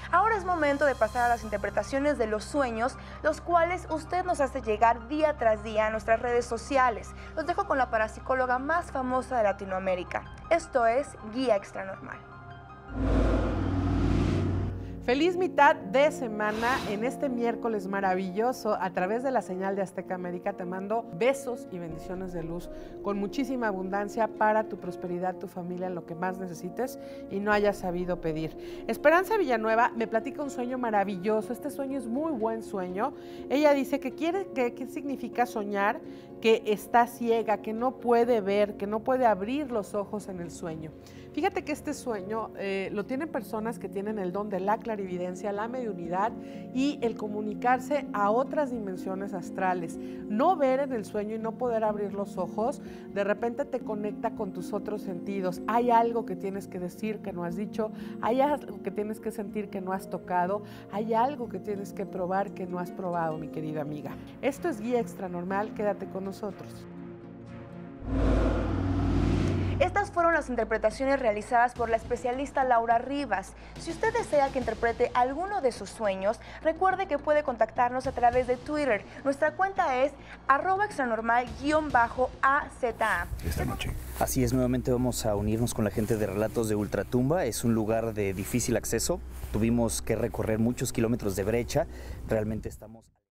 Ahora es momento de pasar a las interpretaciones de los sueños, los cuales usted nos hace llegar día tras día a nuestras redes sociales. Los dejo con la parapsicóloga más famosa de Latinoamérica. Esto es Guía Extranormal. Feliz mitad de semana en este miércoles maravilloso. A través de la señal de Azteca América te mando besos y bendiciones de luz con muchísima abundancia para tu prosperidad, tu familia, lo que más necesites y no hayas sabido pedir. Esperanza Villanueva me platica un sueño maravilloso. Este sueño es muy buen sueño. Ella dice que ¿qué significa soñar? Que está ciega, que no puede ver, que no puede abrir los ojos en el sueño. Fíjate que este sueño lo tienen personas que tienen el don de la clarividencia, la mediunidad y el comunicarse a otras dimensiones astrales. No ver en el sueño y no poder abrir los ojos, de repente te conecta con tus otros sentidos. Hay algo que tienes que decir que no has dicho, hay algo que tienes que sentir que no has tocado, hay algo que tienes que probar que no has probado, mi querida amiga. Esto es Guía Extranormal, quédate con nosotros. Estas fueron las interpretaciones realizadas por la especialista Laura Rivas. Si usted desea que interprete alguno de sus sueños, recuerde que puede contactarnos a través de Twitter. Nuestra cuenta es @extranormal_AZA. Esta noche. Así es, nuevamente vamos a unirnos con la gente de Relatos de Ultratumba. Es un lugar de difícil acceso. Tuvimos que recorrer muchos kilómetros de brecha. Realmente estamos...